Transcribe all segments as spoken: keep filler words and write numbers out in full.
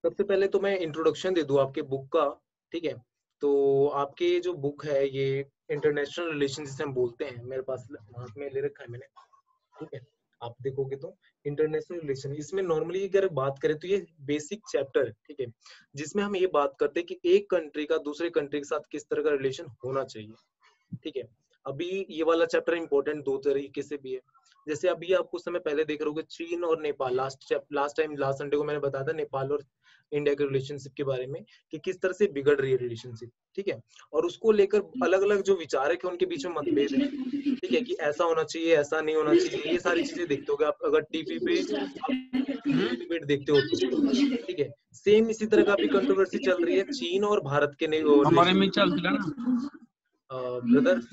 सबसे पहले तो मैं इंट्रोडक्शन दे दूं आपके बुक का, ठीक है। तो आपके जो बुक है ये इंटरनेशनल रिलेशन जिसे हम बोलते हैं, मेरे पास हाथ में ले रखा है मैंने, ठीक है। आप देखोगे तो इंटरनेशनल रिलेशन, इसमें नॉर्मली अगर बात करें तो ये बेसिक चैप्टर है, ठीक है, जिसमें हम ये बात करते हैं कि एक कंट्री का दूसरे कंट्री के साथ किस तरह का रिलेशन होना चाहिए, ठीक है। अभी ये वाला चैप्टर इंपॉर्टेंट दो तरीके से भी है। जैसे अभी आप कुछ समय पहले देख रहे होगे चीन और Nepal, last last time last Sunday को मैंने बताया था नेपाल और इंडिया के रिलेशनशिप के बारे में कि किस तरह से बिगड़ रही है रिलेशनशिप, ठीक है। और उसको लेकर अलग अलग जो विचारक है उनके बीच में मतभेद है, ठीक है, कि ऐसा होना चाहिए ऐसा नहीं होना चाहिए, ये सारी चीजें देखते होगे आप अगर टीवी पे आप डिबेट देखते हो तो, ठीक है। सेम इसी तरह का भी कंट्रोवर्सी चल रही है चीन और भारत के हमारे में रिलेशन चल रहा ना ब्रदर।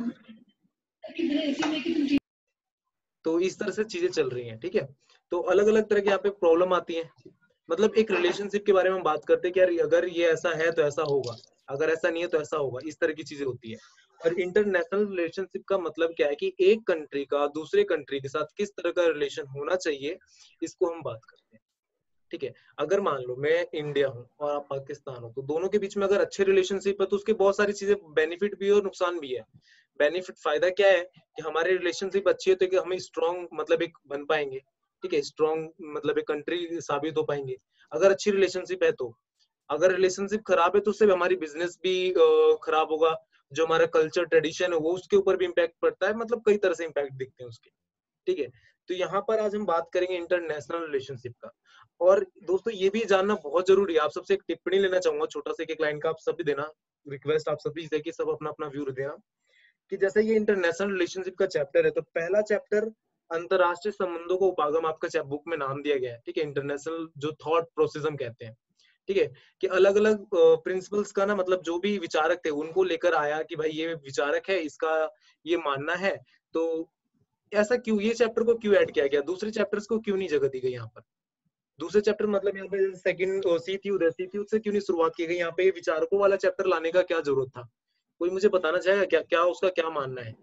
तो इस तरह से चीजें चल रही हैं, ठीक है। तो अलग अलग तरह की यहाँ पे प्रॉब्लम आती है। मतलब एक रिलेशनशिप के बारे में हम बात करते हैं कि यार अगर ये ऐसा है तो ऐसा होगा, अगर ऐसा नहीं है तो ऐसा होगा, इस तरह की चीजें होती है। और इंटरनेशनल रिलेशनशिप का मतलब क्या है कि एक कंट्री का दूसरे कंट्री के साथ किस तरह का रिलेशन होना चाहिए, इसको हम बात करते हैं, ठीक है। अगर मान लो मैं इंडिया हूँ और आप पाकिस्तान हो, तो दोनों के बीच में अगर अच्छे रिलेशनशिप है तो उसके बहुत सारी चीजें बेनिफिट भी है और नुकसान भी है। बेनिफिट फायदा क्या है कि हमारी रिलेशनशिप अच्छी है तो कि हम स्ट्रॉन्ग मतलब एक बन पाएंगे, ठीक है, स्ट्रॉन्ग मतलब एक कंट्री साबित हो पाएंगे अगर अच्छी रिलेशनशिप है तो। अगर रिलेशनशिप खराब है तो उससे हमारी बिजनेस भी खराब होगा, जो हमारा कल्चर ट्रेडिशन है वो उसके ऊपर भी इम्पैक्ट पड़ता है, मतलब कई तरह से इम्पैक्ट दिखते हैं उसके, ठीक है। तो यहाँ पर आज हम बात करेंगे इंटरनेशनल रिलेशनशिप का। और दोस्तों ये भी जानना बहुत जरूरी है, आप सबसे एक टिप्पणी लेना चाहूंगा छोटा सा एक लाइन का, आप सभी देना रिक्वेस्ट आप सभी से कि सब अपना अपना व्यू देना, कि जैसे ये इंटरनेशनल रिलेशनशिप का चैप्टर है तो पहला चैप्टर अंतरराष्ट्रीय संबंधों को उपागम आपका बुक में नाम दिया गया है, ठीक है। इंटरनेशनल जो थॉट प्रोसेस हम कहते हैं, ठीक है, कि अलग अलग प्रिंसिपल्स का ना मतलब जो भी विचारक थे उनको लेकर आया कि भाई ये विचारक है, इसका ये मानना है, तो ऐसा क्यों, ये चैप्टर को क्यों ऐड किया गया, दूसरे चैप्टर्स को क्यों नहीं जगह दी गई यहाँ पर। दूसरे चैप्टर मतलब यहाँ पे सेकंड सीथ्यूद है, सीथ्यूद से क्यों नहीं शुरुआत की गई, यहाँ पे विचारकों वाला चैप्टर लाने का क्या जरूरत था। कोई मुझे बताना चाहेगा क्या क्या उसका क्या मानना है।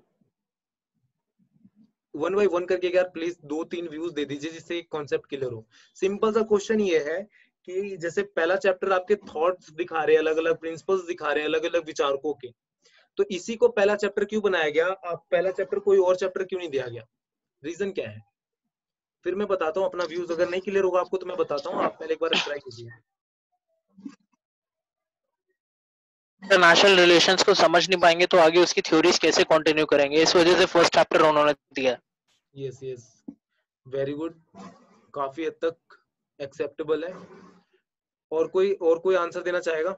वन बाई वन करके यार प्लीज दो तीन व्यूज दे दीजिए जिससे कॉन्सेप्ट क्लियर हो। सिंपल सा क्वेश्चन ये है कि जैसे पहला चैप्टर आपके थॉट्स दिखा रहे हैं, अलग अलग प्रिंसिपल्स दिखा रहे हैं अलग अलग विचारकों के, तो इसी को पहला चैप्टर क्यों बनाया गया, आप पहला चैप्टर कोई और चैप्टर क्यों नहीं दिया गया, रीजन क्या है। फिर मैं बताता हूँ अपना व्यूज, अगर नहीं क्लियर होगा आपको तो मैं बताता हूँ, आप पहले एक बार ट्राई कीजिए। इंटरनेशनल रिलेशंस को समझ नहीं पाएंगे तो आगे उसकी थ्योरीज कैसे कंटिन्यू करेंगे, इस वजह से फर्स्ट चैप्टर उन्होंने दिया। यस यस, वेरी गुड, काफी हद तक एक्सेप्टेबल है। और कोई और कोई आंसर देना चाहेगा।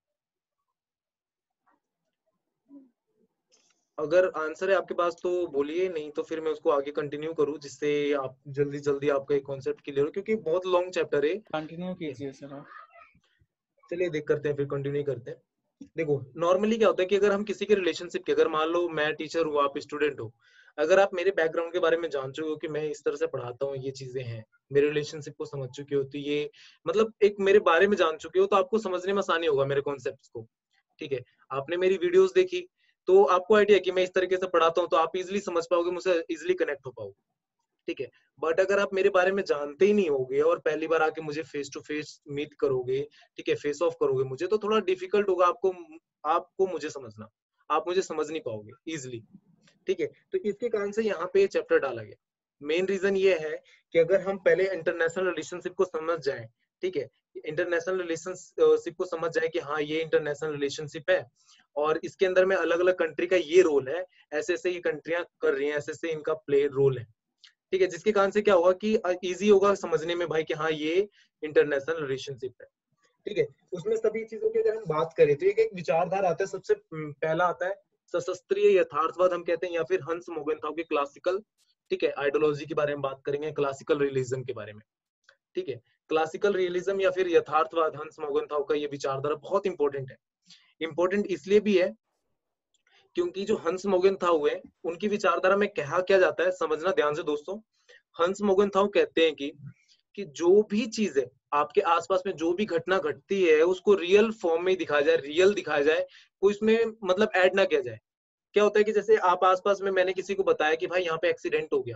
अगर आंसर है आपके पास तो बोलिए, नहीं तो फिर मैं उसको आगे कंटिन्यू करूं जिससे आप जल्दी जल्दी आपका एक कॉन्सेप्ट क्लियर हो, क्योंकि बहुत लॉन्ग चैप्टर है। कंटिन्यू कीजिए सर। चलिए देख करते हैं, फिर कंटिन्यू करते हैं। देखो नॉर्मली क्या होता है कि अगर हम किसी के रिलेशनशिप के, अगर मान लो मैं टीचर हूँ आप स्टूडेंट हो, अगर आप मेरे बैकग्राउंड के बारे में जान चुके हो कि मैं इस तरह से पढ़ाता हूँ, ये चीजें हैं, मेरे रिलेशनशिप को समझ चुके हो, तो ये मतलब एक मेरे बारे में जान चुके हो तो आपको समझने में आसानी होगा मेरे कॉन्सेप्ट को, ठीक है। आपने मेरी वीडियोस देखी तो आपको आइडिया कि मैं इस तरीके से पढ़ाता हूँ, तो आप इजिली समझ पाओगे, मुझसे इजिली कनेक्ट हो पाओगे, ठीक है। बट अगर आप मेरे बारे में जानते ही नहीं होगे और पहली बार आके मुझे फेस टू फेस मीट करोगे, ठीक है, फेस ऑफ करोगे मुझे, तो थोड़ा डिफिकल्ट होगा आपको आपको मुझे समझना, आप मुझे समझ नहीं पाओगे इजिली, ठीक है। तो इसके कारण से यहाँ पे चैप्टर डाला गया। मेन रीजन ये है कि अगर हम पहले इंटरनेशनल रिलेशनशिप को समझ जाएं, ठीक है, इंटरनेशनल रिलेशनशिप को समझ जाए कि हाँ ये इंटरनेशनल रिलेशनशिप है और इसके अंदर में अलग अलग कंट्री का ये रोल है, ऐसे ऐसे ये कंट्रियां कर रही हैं, ऐसे ऐसे इनका प्ले रोल है, ठीक है, जिसके कारण से क्या होगा कि इजी होगा समझने में भाई कि हाँ ये इंटरनेशनल रिलेशनशिप है, ठीक है। उसमें सभी चीजों की अगर हम बात करें तो एक एक विचारधारा आता है, सबसे पहला आता है सशस्त्रीय यथार्थवाद हम कहते हैं, या फिर हंस मोगनथाउ की क्लासिकल, ठीक है, आइडियोलॉजी के बारे में बात करेंगे, क्लासिकल रियलिज्म के बारे में, ठीक है। क्लासिकल रियलिज्म या फिर यथार्थवाद हंस मोगनथाउ का ये विचारधारा बहुत इंपॉर्टेंट है। इंपॉर्टेंट इसलिए भी है क्योंकि जो हंस मोगनथाउ है उनकी विचारधारा में कहा क्या जाता है, समझना ध्यान से दोस्तों। हंस मोगनथाउ कहते हैं कि कि जो भी चीज है आपके आसपास में, जो भी घटना घटती है उसको रियल फॉर्म में दिखाया जाए, रियल दिखाया जाए, कोई इसमें मतलब ऐड ना किया जाए। क्या होता है कि जैसे आप आसपास में, मैंने किसी को बताया कि भाई यहाँ पे एक्सीडेंट हो गया,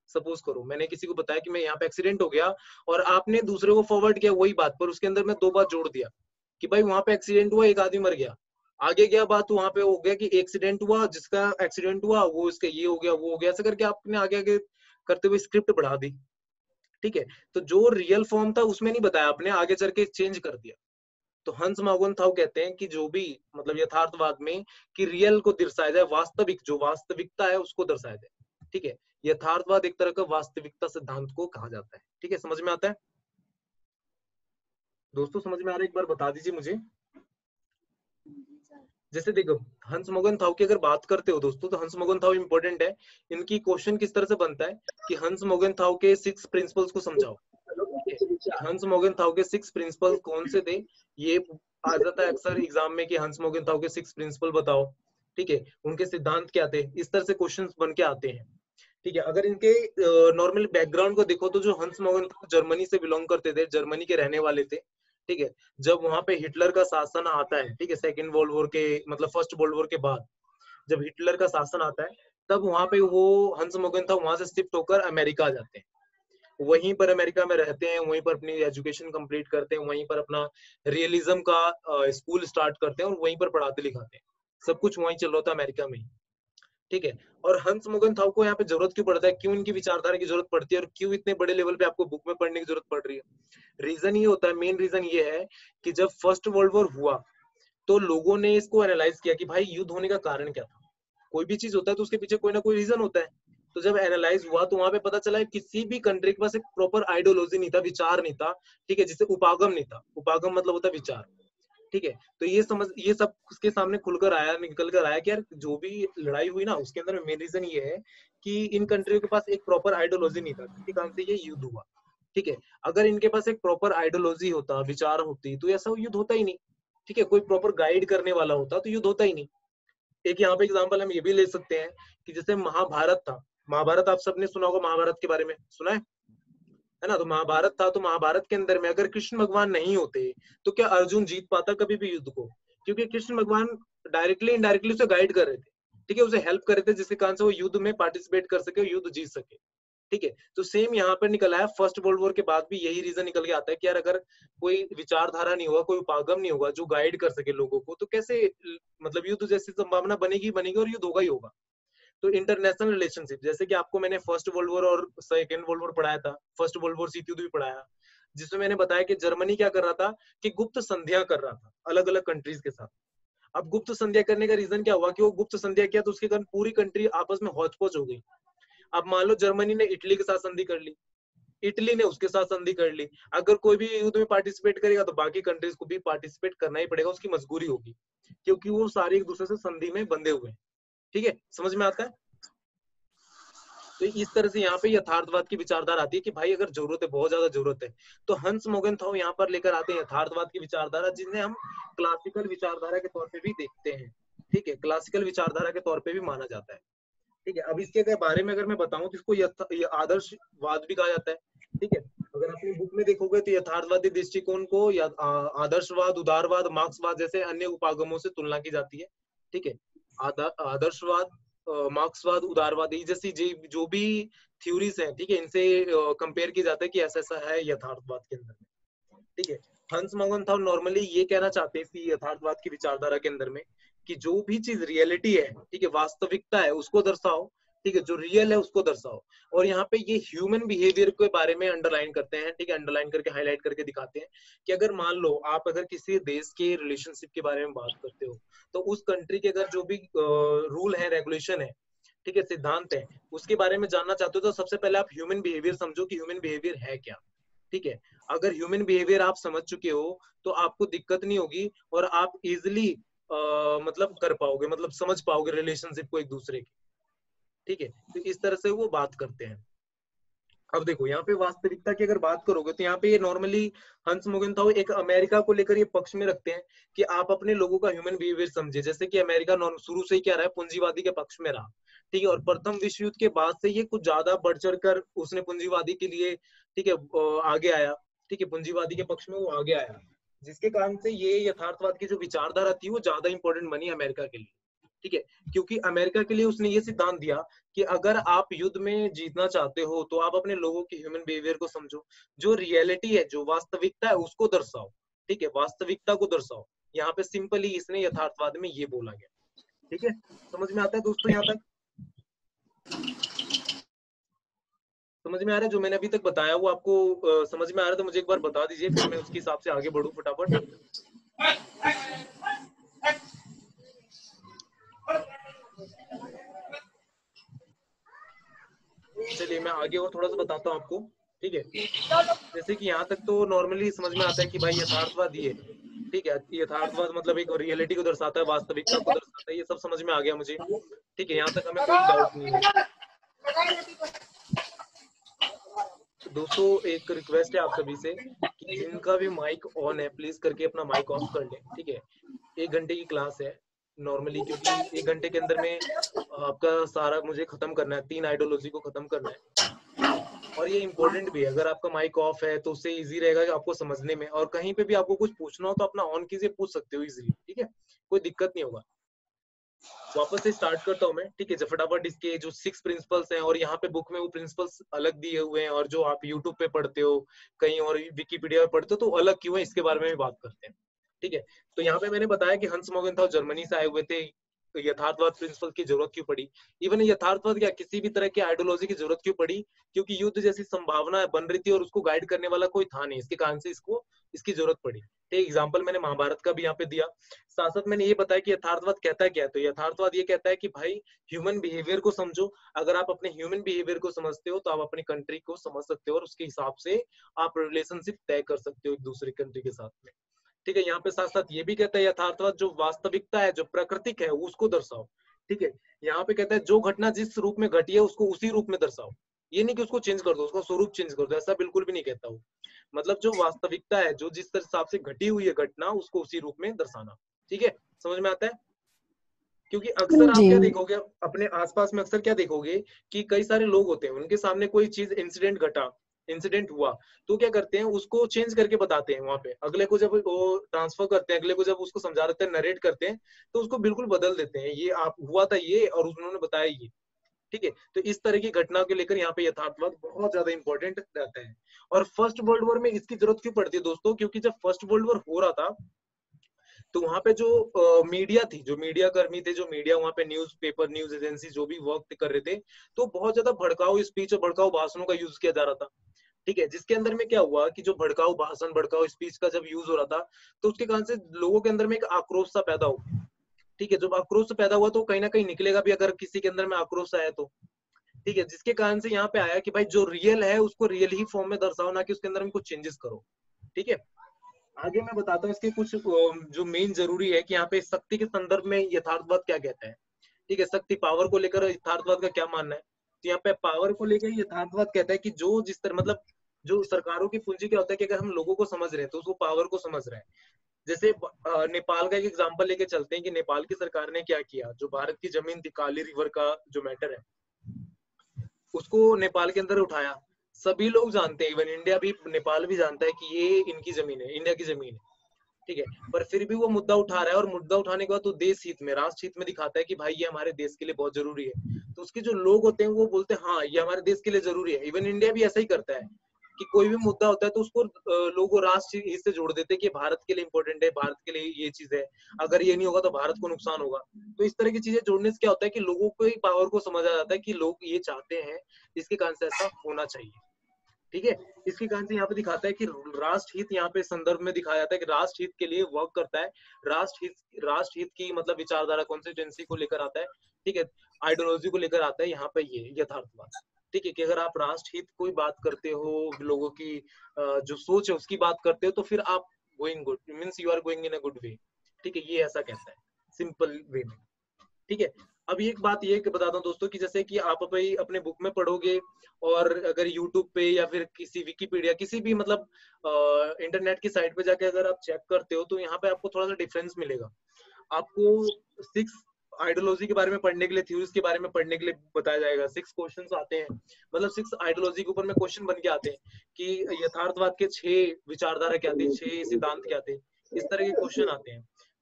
सपोज करो मैंने किसी को बताया कि मैं यहाँ पे एक्सीडेंट हो गया और आपने दूसरे को फॉरवर्ड किया वही बात, पर उसके अंदर मैं दो बात जोड़ दिया कि भाई वहां पे एक्सीडेंट हुआ, एक आदमी मर गया। आगे क्या बात वहां पे हो गया कि एक्सीडेंट हुआ, जिसका एक्सीडेंट हुआ वो इसके ये हो गया वो हो गया, ऐसा करके आपने आगे आगे करते हुए स्क्रिप्ट बढ़ा दी। ठीक है, तो जो रियल फॉर्म था उसमें नहीं बताया आपने, आगे चल के चेंज कर दिया। तो हंस मोगनथाउ कहते हैं कि जो भी मतलब यथार्थवाद में कि रियल को दर्शाया जाए, वास्तविक जो वास्तविकता है उसको दर्शाया जाए। ठीक है, यथार्थवाद एक तरह का वास्तविकता सिद्धांत को कहा जाता है। ठीक है, समझ में आता है दोस्तों? समझ में आ रहा है? एक बार बता दीजिए मुझे। जैसे देखो हंस मोगनथाउ की अगर बात करते हो दोस्तों, तो हंस मोगनथाउ इंपॉर्टेंट है। इनकी क्वेश्चन किस तरह से बनता है कि हंस मोगनथाउ के सिक्स प्रिंसिपल्स को समझाओ। हंस मोगनथाउ के सिक्स प्रिंसिपल कौन से थे, ये आ जाता है अक्सर एग्जाम में कि हंस मोगनथाउ के सिक्स प्रिंसिपल बताओ। ठीक है, उनके सिद्धांत क्या थे, इस तरह से क्वेश्चंस बन के आते हैं। ठीक है, अगर इनके नॉर्मल बैकग्राउंड को देखो तो जो हंस मोगनथाउ जर्मनी से बिलोंग करते थे, जर्मनी के रहने वाले थे। ठीक है, जब वहां पे हिटलर का शासन आता है, ठीक है, सेकेंड वर्ल्ड वॉर के मतलब फर्स्ट वर्ल्ड वॉर के बाद जब हिटलर का शासन आता है, तब वहां पे वो हंस मोगनथाउ वहां से शिफ्ट होकर अमेरिका आ जाते हैं। वहीं पर अमेरिका में रहते हैं, वहीं पर अपनी एजुकेशन कंप्लीट करते हैं, वहीं पर अपना रियलिज्म का स्कूल स्टार्ट करते हैं और वहीं पर पढ़ाते लिखाते हैं। सब कुछ वहीं चल रहा था अमेरिका में ही। ठीक है, और हंस मोगनथाउ को यहाँ पे जरूरत क्यों पड़ता है, क्यों इनकी विचारधारा की जरूरत पड़ती है और क्यों इतने बड़े लेवल पे आपको बुक में पढ़ने की जरूरत पड़ रही है? रीजन ये होता है, मेन रीजन ये है कि जब फर्स्ट वर्ल्ड वॉर हुआ तो लोगों ने इसको एनालाइज किया कि भाई युद्ध होने का कारण क्या था। कोई भी चीज होता है तो उसके पीछे कोई ना कोई रीजन होता है। तो जब एनालाइज हुआ तो वहां पे पता चला है किसी भी कंट्री के पास एक प्रॉपर आइडियोलॉजी नहीं था, विचार नहीं था। ठीक है, जिसे उपागम नहीं था, उपागम मतलब होता है विचार। ठीक है, तो ये समझ ये सब उसके सामने खुलकर आया, निकल कर आया कि यार जो भी लड़ाई हुई ना उसके अंदर मेन रीजन ये है कि इन कंट्रियों के पास एक प्रॉपर आइडियोलॉजी नहीं था, जिसके कारण से ये युद्ध हुआ। ठीक है, अगर इनके पास एक प्रॉपर आइडियोलॉजी होता, विचार होती, तो ऐसा युद्ध होता ही नहीं। ठीक है, कोई प्रॉपर गाइड करने वाला होता तो युद्ध होता ही नहीं। एक यहाँ पे एग्जांपल हम ये भी ले सकते हैं कि जैसे महाभारत था, महाभारत आप सबने सुना होगा, महाभारत के बारे में सुना है है ना? तो महाभारत था, तो महाभारत के अंदर में अगर कृष्ण भगवान नहीं होते तो क्या अर्जुन जीत पाता कभी भी युद्ध को? क्योंकि कृष्ण भगवान डायरेक्टली इनडायरेक्टली उसे गाइड कर रहे थे। ठीक है, उसे हेल्प कर रहे थे, जिसके कारण से वो युद्ध में पार्टिसिपेट कर सके, युद्ध जीत सके। ठीक है, तो सेम यहाँ पर निकल आया, फर्स्ट वर्ल्ड वॉर के बाद भी यही रीजन निकल के आता है कि यार अगर कोई विचारधारा नहीं होगा, कोई उपागम नहीं होगा जो गाइड कर सके लोगों को, तो कैसे मतलब युद्ध जैसी संभावना बनेगी बनेगी और युद्ध होगा ही होगा। तो इंटरनेशनल रिलेशनशिप, जैसे कि आपको मैंने फर्स्ट वर्ल्ड वॉर और सेकेंड वर्ल्ड वॉर पढ़ाया था, फर्स्ट वर्ल्ड वॉर शीत युद्ध भी पढ़ाया, जिसमें मैंने बताया कि जर्मनी क्या कर रहा था कि गुप्त संधियां कर रहा था अलग अलग कंट्रीज के साथ। अब गुप्त संध्या करने का रीजन क्या हुआ कि वो गुप्त संध्या किया तो उसके कारण पूरी कंट्री आपस में हौच पौच हो गई। अब मान लो जर्मनी ने इटली के साथ संधि कर ली, इटली ने उसके साथ संधि कर ली, अगर कोई भी युद्ध में पार्टिसिपेट करेगा तो बाकी कंट्रीज को भी पार्टिसिपेट करना ही पड़ेगा, उसकी मजबूरी होगी, क्योंकि वो सारे एक दूसरे से संधि में बंधे हुए हैं। ठीक है, समझ में आता है? तो इस तरह से यहाँ पे यथार्थवाद की विचारधारा आती है कि भाई अगर जरूरत है, बहुत ज्यादा जरूरत है, तो हंस मोगनथाउ यहाँ पर लेकर आते हैं यथार्थवाद की विचारधारा, जिन्हें हम क्लासिकल विचारधारा के तौर पे भी देखते हैं। ठीक है, क्लासिकल विचारधारा के तौर पे भी माना जाता है। ठीक है, अब इसके बारे में अगर मैं बताऊं तो इसको आदर्शवाद भी कहा जाता है। ठीक है, अगर अपनी बुक में देखोगे तो यथार्थवादी दृष्टिकोण को या आदर्शवाद, उदारवाद, मार्क्सवाद जैसे अन्य उपागमों से तुलना की जाती है। ठीक है, आदर्शवाद, मार्क्सवाद, उदारवाद ये जैसी जो भी थ्योरीज हैं, ठीक है, इनसे कंपेयर किया जाता है कि ऐसा ऐसा है यथार्थवाद के अंदर में। ठीक है, हंस मोगनथाउ नॉर्मली ये कहना चाहते हैं कि यथार्थवाद की विचारधारा के अंदर में कि जो भी चीज रियलिटी है, ठीक है, वास्तविकता है, उसको दर्शाओ। ठीक है, जो रियल है उसको दर्शाओ। और यहाँ पे ये ह्यूमन बिहेवियर के बारे में अंडरलाइन करते हैं। ठीक है, अंडरलाइन करके हाईलाइट करके दिखाते हैं कि अगर मान लो आप अगर किसी देश के रिलेशनशिप के बारे में बात करते हो, तो उस कंट्री के अगर जो भी रूल है, रेगुलेशन है, ठीक है, सिद्धांत है, उसके बारे में जानना चाहते हो तो सबसे पहले आप ह्यूमन बिहेवियर समझो कि ह्यूमन बिहेवियर है क्या। ठीक है, अगर ह्यूमन बिहेवियर आप समझ चुके हो तो आपको दिक्कत नहीं होगी और आप इजिली मतलब कर पाओगे, मतलब समझ पाओगे रिलेशनशिप को एक दूसरे की। ठीक है, तो इस तरह से वो बात करते हैं। अब देखो यहाँ पे वास्तविकता की अगर बात करोगे तो यहाँ पे ये नॉर्मली हंस मोगनथाउ एक अमेरिका को लेकर ये पक्ष में रखते हैं कि आप अपने लोगों का ह्यूमन बिहेवियर समझे। जैसे कि अमेरिका शुरू से ही क्या रहा है, पूंजीवादी के पक्ष में रहा। ठीक है, और प्रथम विश्व युद्ध के बाद से ये कुछ ज्यादा बढ़ चढ़ कर उसने पूंजीवादी के लिए, ठीक है, आगे आया। ठीक है, पूंजीवादी के पक्ष में वो आगे आया, जिसके कारण से ये यथार्थवाद की जो विचारधारा थी वो ज्यादा इंपॉर्टेंट बनी अमेरिका के लिए। ठीक है, क्योंकि अमेरिका के लिए उसने ये सिद्धांत दिया कि अगर आप युद्ध में जीतना चाहते हो तो आप अपने लोगों के ह्यूमन बिहेवियर को समझो, जो रियलिटी है, जो वास्तविकता है उसको दर्शाओ। ठीक है, वास्तविकता को दर्शाओ। यहाँ पे सिंपली इसने यथार्थवाद में ये बोला गया। ठीक है, समझ में आता है दोस्तों? यहाँ तक समझ में आ रहा है? जो मैंने अभी तक बताया वो आपको uh, समझ में आ रहा है तो मुझे एक बार बता दीजिए, फिर मैं उसके हिसाब से आगे बढ़ूं फटाफट। चलिए मैं आगे और थोड़ा सा बताता हूँ आपको। ठीक है, जैसे कि यहाँ तक तो नॉर्मली समझ में आता है कि भाई यथार्थवाद ये, ठीक है, यथार्थवाद मतलब एक रियलिटी को दर्शाता है, वास्तविकता को दर्शाता है, ये सब समझ में आ गया मुझे। ठीक है, यहाँ तक हमें कोई डाउट नहीं है। दोस्तों एक रिक्वेस्ट है आप सभी से कि जिनका भी माइक ऑन है प्लीज करके अपना माइक ऑफ कर लें। ठीक है, एक घंटे की क्लास है नॉर्मली, क्योंकि एक घंटे के अंदर में आपका सारा मुझे खत्म करना है, तीन आइडियोलॉजी को खत्म करना है, और ये इम्पोर्टेंट भी है। अगर आपका माइक ऑफ है तो उससे इजी रहेगा कि आपको समझने में, और कहीं पे भी आपको कुछ पूछना हो तो अपना ऑन कीजिए, पूछ सकते हो इजीली। ठीक है, कोई दिक्कत नहीं होगा। वापस से स्टार्ट करता हूँ मैं। ठीक है, फटाफट इसके जो सिक्स प्रिंसिपल्स हैं, और यहाँ पे बुक में वो प्रिंसिपल्स अलग दिए हुए हैं, और जो आप यूट्यूब पे पढ़ते हो कहीं और विकिपीडिया पे पढ़ते हो तो अलग क्यों है, इसके बारे में भी बात करते हैं। ठीक है, तो यहाँ पे मैंने बताया कि हंस मोगेंथाउ जर्मनी से आए हुए थे। तो यथार्थवाद प्रिंसिपल की जरूरत क्यों पड़ी, इवन यथार्थवाद क्या किसी भी तरह की आइडियोलॉजी की जरूरत क्यों पड़ी, क्योंकि युद्ध जैसी संभावना बन रही थी और उसको गाइड करने वाला कोई था नहीं, इसके कारण से इसको इसकी जरूरत पड़ी। ठीक, एग्जाम्पल मैंने महाभारत का भी यहाँ पे दिया। साथ साथ मैंने ये बताया कि यथार्थवाद कहता है क्या है, तो यथार्थवाद ये कहता है कि भाई ह्यूमन बिहेवियर को समझो। अगर आप अपने ह्यूमन बिहेवियर को समझते हो तो आप अपनी कंट्री को समझ सकते हो, और उसके हिसाब से आप रिलेशनशिप तय कर सकते हो एक दूसरे कंट्री के साथ में। ठीक है, यहाँ पे साथ साथ ये भी कहता है यथार्थवाद जो वास्तविकता है, जो प्राकृतिक है, उसको दर्शाओ। ठीक है, यहाँ पे कहता है जो घटना जिस रूप में घटी है उसको उसी रूप में दर्शाओ। ये नहीं कि उसको चेंज कर दो, उसका स्वरूप चेंज कर दो, ऐसा बिल्कुल भी नहीं कहता वो। मतलब जो वास्तविकता है, जो जिस हिसाब से घटी हुई है घटना, उसको उसी रूप में दर्शाना। ठीक है, समझ में आता है? क्योंकि अक्सर आप क्या देखोगे अपने आसपास में, अक्सर क्या देखोगे कि कई सारे लोग होते हैं, उनके सामने कोई चीज इंसिडेंट घटा, इंसिडेंट हुआ, तो क्या करते हैं उसको चेंज करके बताते हैं। वहां पे अगले को जब वो ट्रांसफर करते हैं, अगले को जब उसको समझा देते हैं, नरेट करते हैं, तो उसको बिल्कुल बदल देते हैं, ये आप हुआ था ये और उन्होंने बताया ये। ठीक है, तो इस तरह की घटना को लेकर यहाँ पे यथार्थवाद बहुत ज्यादा इंपॉर्टेंट रहता है। और फर्स्ट वर्ल्ड वॉर में इसकी जरूरत क्यों पड़ती है दोस्तों, क्योंकि जब फर्स्ट वर्ल्ड वॉर हो रहा था तो वहां पे जो मीडिया थी, जो मीडिया कर्मी थे, जो मीडिया वहां पे न्यूज पेपर, न्यूज एजेंसी जो भी वर्क कर रहे थे, तो बहुत ज्यादा भड़काऊ स्पीच और भड़काऊ भाषणों का यूज किया जा रहा था। ठीक है, जिसके अंदर में क्या हुआ कि जो भड़काऊ भाषण, भड़काऊ स्पीच का जब यूज हो रहा था, तो उसके कारण से लोगों के अंदर में एक आक्रोश सा पैदा हो। ठीक है, जब आक्रोश पैदा हुआ तो कहीं ना कहीं निकलेगा भी, अगर किसी के अंदर में आक्रोश आया तो। ठीक है, जिसके कारण से यहाँ पे आया कि भाई जो रियल है उसको रियल ही फॉर्म में दर्शाओ, ना कि उसके अंदर में कुछ चेंजेस करो। ठीक है, आगे मैं बताता हूँ इसके कुछ जो मेन जरूरी है कि यहाँ पे शक्ति के संदर्भ में यथार्थवाद क्या कहता है। ठीक है, शक्ति, पावर को लेकर यथार्थवाद का क्या मानना है, तो यहाँ पे पावर को लेकर यथार्थवाद कहता है कि जो जिस तरह, मतलब जो सरकारों की पूंजी क्या होता है कि अगर हम लोगों को समझ रहे हैं तो उसको पावर को समझ रहे हैं। जैसे नेपाल का एक एग्जांपल लेके चलते हैं कि नेपाल की सरकार ने क्या किया, जो भारत की जमीन थी, काली रिवर का जो मैटर है, उसको नेपाल के अंदर उठाया। सभी लोग जानते हैं, इवन इंडिया भी, नेपाल भी जानता है कि ये इनकी जमीन है, इंडिया की जमीन है। ठीक है, पर फिर भी वो मुद्दा उठा रहा है, और मुद्दा उठाने के बाद तो देश हित में, राष्ट्र हित में दिखाता है कि भाई ये हमारे देश के लिए बहुत जरूरी है। तो उसके जो लोग होते हैं वो बोलते हैं हाँ ये हमारे देश के लिए जरूरी है। इवन इंडिया भी ऐसा ही करता है कि कोई भी मुद्दा होता है तो उसको लोग राष्ट्र हित से जोड़ देते हैं कि भारत के लिए इंपॉर्टेंट है, भारत के लिए ये चीज है, अगर ये नहीं होगा तो भारत को नुकसान होगा। तो इस तरह की चीजें जोड़ने से क्या होता है कि लोगों को पावर को समझ आ जाता है कि लोग ये चाहते हैं, इसके कारण से ऐसा होना चाहिए। ठीक है, इसके कारण से यहाँ पे दिखाता है कि राष्ट्रहित, यहाँ पे संदर्भ में दिखाया जाता है कि राष्ट्रहित के लिए वर्क करता है। राष्ट्रहित राष्ट्रहित की मतलब विचारधारा, कॉन्स्टिट्यूएंसी को लेकर आता है। ठीक है, आइडियोलॉजी को लेकर आता है यहाँ पे ये यथार्थवाद। ठीक है, कि अगर आप राष्ट्रहित कोई बात करते हो, लोगों की जो सोच है उसकी बात करते हो, तो फिर आप going good, means you are going in a good way. ठीक है, ये ऐसा कहता है सिंपल वे में। ठीक है, अब एक बात ये बताता हूँ दोस्तों कि जैसे कि आप अपने बुक में पढ़ोगे, और अगर यूट्यूब पे या फिर किसी विकिपीडिया, किसी भी मतलब इंटरनेट की साइट पे जाके अगर आप चेक करते हो, तो यहाँ पे आपको थोड़ा सा डिफरेंस मिलेगा। आपको सिक्स आइडियोलॉजी के बारे में पढ़ने के लिए, थ्योरीज के बारे में पढ़ने के लिए बताया जाएगा। सिक्स क्वेश्चंस आते हैं, मतलब सिक्स आइडियोलॉजी के ऊपर में क्वेश्चन बन के आते हैं कि यथार्थवाद के छह विचारधारा क्या थे, छह सिद्धांत क्या थे, इस तरह के क्वेश्चन आते हैं।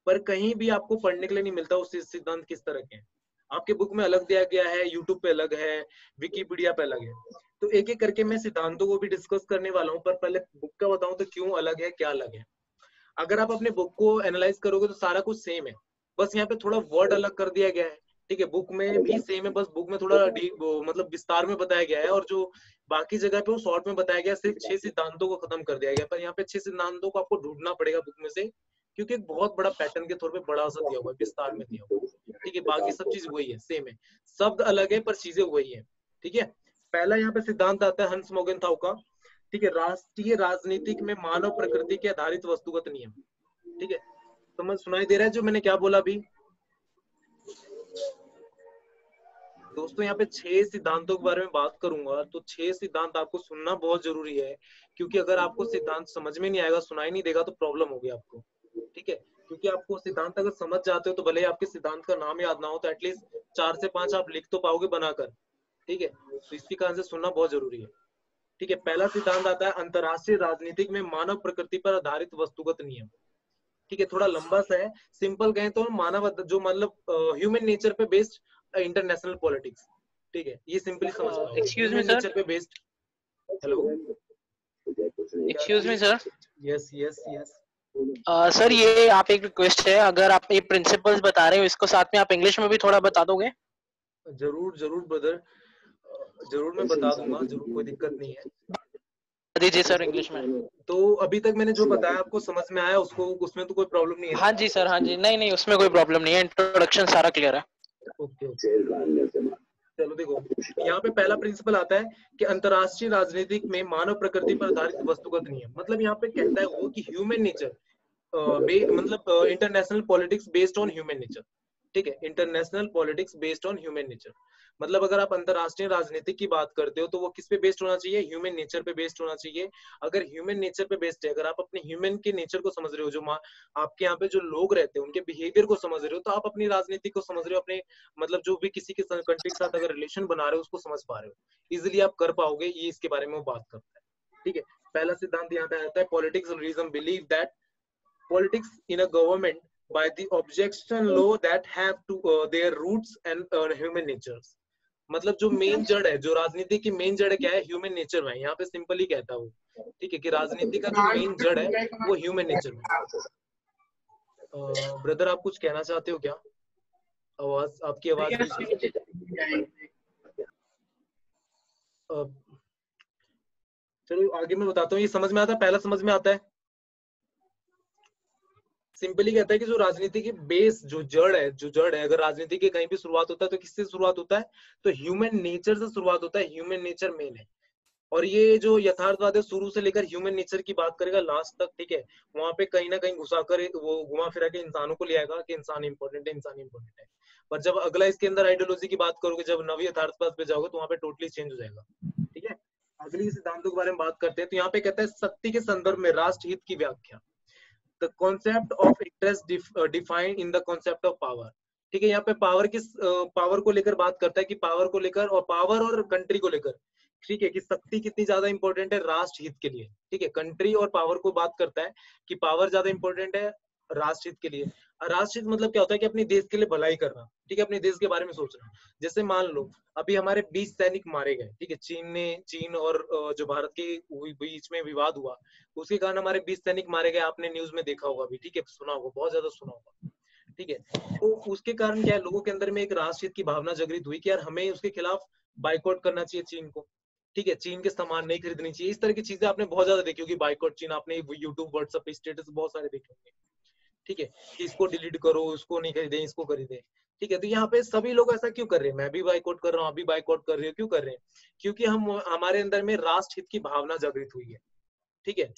पर कहीं भी आपको पढ़ने के लिए नहीं मिलता उस सिद्धांत किस तरह के हैं। आपके बुक में अलग दिया गया है, यूट्यूब पे अलग है, विकिपीडिया पे अलग है। तो एक एक करके मैं सिद्धांतों को भी डिस्कस करने वाला हूँ, पर पहले बुक का बताऊं तो क्यों अलग है, क्या अलग है। अगर आप अपने बुक को एनालाइज करोगे तो सारा कुछ सेम है, बस यहाँ पे थोड़ा वर्ड अलग कर दिया गया है। ठीक है, बुक में भी सेम है, बस बुक में थोड़ा मतलब विस्तार में बताया गया है, और जो बाकी जगह पे वो शॉर्ट में बताया गया, सिर्फ छह सिद्धांतों को खत्म कर दिया गया। पर यहाँ पे छह सिद्धांतों को आपको ढूंढना पड़ेगा बुक में से, क्योंकि एक बहुत बड़ा पैटर्न के तौर पे बड़ा सा दिया हुआ है, विस्तार में दिया हुआ है। ठीक है, बाकी सब चीज वही है, सेम है, शब्द अलग है पर चीजें वही है। ठीक है, पहला यहाँ पे सिद्धांत आता है हंस मोगेनथाउ का। ठीक है, राष्ट्रीय राजनीतिक में मानव प्रकृति के आधारित वस्तुगत नियम। ठीक है, समझ सुनाई दे रहा है जो मैंने क्या बोला अभी? दोस्तों यहाँ पे छह सिद्धांतों के बारे में बात करूंगा, तो छह सिद्धांत आपको सुनना बहुत जरूरी है, क्योंकि अगर आपको सिद्धांत समझ में नहीं आएगा, सुनाई नहीं देगा, तो प्रॉब्लम होगी आपको। ठीक है, क्योंकि आपको सिद्धांत अगर समझ जाते हो तो भले ही आपके सिद्धांत का नाम याद ना हो, तो एटलीस्ट चार से पांच आप लिख तो पाओगे बनाकर। ठीक है, तो इसी कारण से सुनना बहुत जरूरी है। ठीक है, पहला सिद्धांत आता है अंतरराष्ट्रीय राजनीतिक में मानव प्रकृति पर आधारित वस्तुगत नियम। ठीक है, थोड़ा लंबा सा है, सिंपल कहें तो मानव जो मतलब ह्यूमन नेचर पे बेस्ड इंटरनेशनल पॉलिटिक्स। ठीक है, ये सिंपली समझ पाओ, excuse me human sir, nature पे based. Hello, excuse me sir. Yes yes yes sir ये आप एक रिक्वेस्ट है, अगर आप ये प्रिंसिपल्स बता रहे हो इसको साथ में आप इंग्लिश में भी थोड़ा बता दोगे? जरूर जरूर ब्रदर, जरूर मैं बता दूंगा, जरूर, कोई दिक्कत नहीं है। दीजिए सर इंग्लिश में। तो अभी तक मैंने जो बताया आपको समझ में आया, उसको उसमें तो कोई प्रॉब्लम नहीं है? हाँ जी सर, हाँ जी, नहीं नहीं उसमें कोई प्रॉब्लम नहीं है, इंट्रोडक्शन सारा क्लियर है। ओके ओके, चलो देखो, यहाँ पे पहला प्रिंसिपल आता है कि अंतरराष्ट्रीय राजनीतिक में मानव प्रकृति पर आधारित वस्तुगत नियम। मतलब यहाँ पे कहता है वो कि ह्यूमन नेचर, मतलब international politics based on human nature. ठीक है, international politics based on human nature, मतलब अगर आप अंतरराष्ट्रीय राजनीति की बात करते हो तो वो किस पे बेस्ड होना चाहिए? ह्यूमन नेचर पे बेस्ड होना चाहिए। अगर ह्यूमन नेचर पे बेस्ड है, अगर आप अपने ह्यूमन के नेचर को समझ रहे हो, जो आपके यहाँ पे जो लोग रहते हैं उनके बिहेवियर को समझ रहे हो, तो आप अपनी राजनीति को समझ रहे हो, अपने मतलब जो भी किसी के कंट्री के साथ अगर रिलेशन बना रहे हो उसको समझ पा रहे हो, इजिली आप कर पाओगे। ये इसके बारे में वो बात करता है। ठीक है, पहला सिद्धांत यहाँ पे आता है politics reason believe that politics in a government by the objection law that have to uh, their roots and uh, human natures। मतलब जो मेन जड़ है, जो राजनीति की मेन जड़ है क्या है? ह्यूमन नेचर में। यहाँ पे सिंपली कहता हूँ, ठीक है, कि राजनीति का जो मेन जड़ है वो ह्यूमन नेचर में। ब्रदर आप कुछ कहना चाहते हो क्या? आवाज, आपकी आवाज चलो आगे मैं बताता हूँ। ये समझ में आता है? पहला समझ में आता है? सिंपली कहता है कि जो राजनीति की बेस, जो जड़ है, जो जड़ है, अगर राजनीति की कहीं भी शुरुआत होता है तो किससे शुरुआत होता है? तो ह्यूमन नेचर से शुरुआत होता है। ह्यूमन नेचर मेन है, और ये जो यथार्थवाद है शुरू से लेकर ह्यूमन नेचर की बात करेगा लास्ट तक। ठीक है, वहां पे कहीं ना कहीं घुसाकर वो घुमा फिरा के इंसानों को ले आएगा कि इंसान इंपॉर्टेंट है, इंसान इंपॉर्टेंट है। पर जब अगला इसके अंदर आइडियोलॉजी की बात करोगे, जब नवी यथार्थवाद पे जाओगे, तो वहां पे टोटली चेंज हो जाएगा। ठीक है, अगली सिद्धांतों के बारे में बात करते हैं। तो यहाँ पे कहता है शक्ति के संदर्भ में राष्ट्रहित की व्याख्या, the concept of interest def, uh, defined in the concept of power। ठीक है, यहाँ पे पावर किस पावर uh, को लेकर बात करता है, कि पावर को लेकर और पावर और कंट्री को लेकर। ठीक है, कि शक्ति कितनी ज्यादा इंपॉर्टेंट है राष्ट्रहित के लिए। ठीक है, कंट्री और पावर को बात करता है कि पावर ज्यादा इंपॉर्टेंट है राष्ट्रहित के लिए। राष्ट्रहित मतलब क्या होता है? कि अपने देश के लिए भलाई करना। ठीक है, अपने देश के बारे में सोचना। जैसे मान लो अभी हमारे बीस सैनिक मारे गए। ठीक है, चीन ने चीन और जो भारत के बीच में विवाद हुआ, उसके कारण हमारे बीस सैनिक मारे गए। आपने न्यूज में देखा होगा भी, ठीक है, सुना होगा, बहुत ज्यादा सुना होगा। ठीक है, तो उसके कारण क्या है, लोगों के अंदर में एक राष्ट्रहित की भावना जागृत हुई कि यार हमें उसके खिलाफ बाइकआउट करना चाहिए चीन को। ठीक है, चीन के सामान नहीं खरीदनी चाहिए। इस तरह की चीजें आपने बहुत ज्यादा देखी होगी, बाइकआउट चीन। आपने यूट्यूब व्हाट्सएप पे स्टेटस बहुत सारे देखे होंगे। ठीक है, कि इसको डिलीट करो, इसको नहीं खरीदे, इसको खरीदे। ठीक है, तो यहाँ पे सभी लोग ऐसा क्यों कर रहे हैं? मैं भी बाइकआउट कर रहा हूँ, अभी बाइकआउट कर रहे हो, क्यों कर रहे हैं? क्योंकि हम हमारे अंदर में राष्ट्रहित की भावना जागृत हुई है। ठीक है,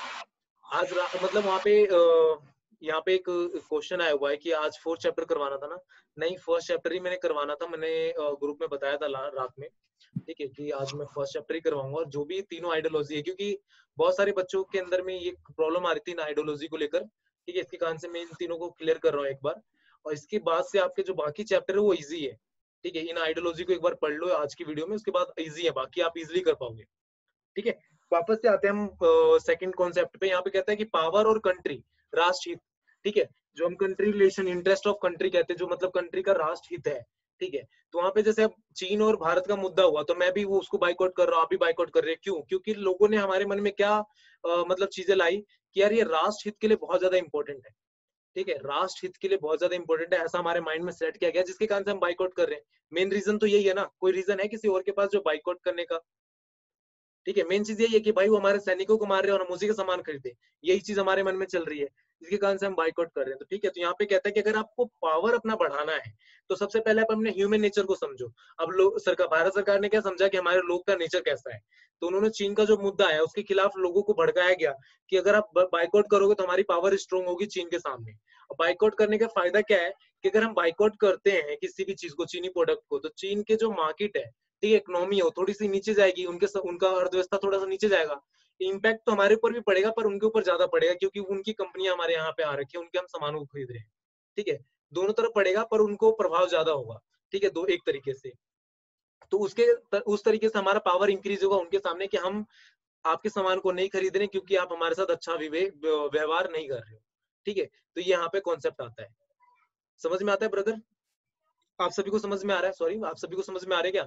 आज मतलब वहाँ पे यहाँ पे एक क्वेश्चन आया हुआ है कि आज फोर्थ चैप्टर करवाना था ना? नहीं, फर्स्ट चैप्टर ही मैंने करवाना था, मैंने ग्रुप में बताया था रात में। ठीक है, कि आज मैं फर्स्ट चैप्टर ही करवाऊंगा, और जो भी तीनों आइडियोलॉजी है, क्योंकि बहुत सारे बच्चों के अंदर में ये प्रॉब्लम आ रही थी ना आइडियोलॉजी को लेकर। ठीक है, इसके कारण से मैं इन तीनों को क्लियर कर रहा हूँ एक बार, और इसके बाद से आपके जो बाकी चैप्टर है वो इजी है। ठीक है, इन आइडियोलॉजी को एक बार पढ़ लो आज की वीडियो में, उसके बाद इजी है, बाकी आप इजिली कर पाओगे। ठीक है, वापस से आते हैं हम सेकंड कॉन्सेप्ट पे। यहाँ पे कहता है कि पावर और कंट्री, राष्ट्रहित। ठीक है, जो हम country relation, interest of country कहते हैं, जो मतलब कंट्री का राष्ट्र हित है, ठीक है। तो वहां पे जैसे अब चीन और भारत का मुद्दा हुआ तो मैं भी वो उसको बाइकआउट कर रहा हूँ, आप भी बाइकआउट कर रहे हैं, क्यों? क्योंकि लोगों ने हमारे मन में क्या आ, मतलब चीजें लाई कि यार ये राष्ट्र हित के लिए बहुत ज्यादा इंपॉर्टेंट है, ठीक है, राष्ट्र हित के लिए बहुत ज्यादा इंपॉर्टेंट है, ऐसा हमारे माइंड में सेट किया गया, जिसके कारण से हम बाइकआउट कर रहे हैं। मेन रीजन तो यही है ना, कोई रीजन है किसी और के पास जो बाइकआउट करने का? ठीक है, मेन चीज यही है कि भाई वो हमारे सैनिकों को मार रहे हैं और हम उसी का सामान खरीदे, यही चीज हमारे मन में चल रही है, जिसके कारण से हम बाइकआउट कर रहे हैं। तो ठीक है, तो यहाँ पे कहता है कि अगर आपको पावर अपना बढ़ाना है तो सबसे पहले आप अपने ह्यूमन नेचर को समझो। अब लोग सरकार, भारत सरकार ने क्या समझा कि हमारे लोग का नेचर कैसा है, तो उन्होंने चीन का जो मुद्दा है उसके खिलाफ लोगों को भड़काया गया कि अगर आप बाइकआउट करोगे तो हमारी पावर स्ट्रांग होगी चीन के सामने। बाइकआउट करने का फायदा क्या है कि अगर हम बाइकआउट करते हैं किसी भी चीज को, चीनी प्रोडक्ट को, तो चीन के जो मार्केट है, ठीक है, इकोनॉमी हो थोड़ी सी नीचे जाएगी, उनके उनका अर्थव्यवस्था थोड़ा सा नीचे जाएगा। इम्पैक्ट तो हमारे ऊपर भी पड़ेगा पर उनके ऊपर ज्यादा पड़ेगा, क्योंकि उनकी कंपनियां हमारे यहाँ पे आ रखी है, उनके हम सामानों को खरीद रहे हैं, ठीक है। दोनों तरफ पड़ेगा पर उनको प्रभाव ज्यादा होगा, ठीक है, दो एक तरीके से। तो उसके उस तरीके से हमारा पावर इंक्रीज होगा उनके सामने कि हम आपके सामान को नहीं खरीद रहे क्योंकि आप हमारे साथ अच्छा व्यवहार नहीं कर रहे हो, ठीक है। तो ये यहाँ पे कॉन्सेप्ट आता है, समझ में आता है ब्रदर? आप सभी को समझ में आ रहा है? सॉरी, आप सभी को समझ में आ रहा है क्या?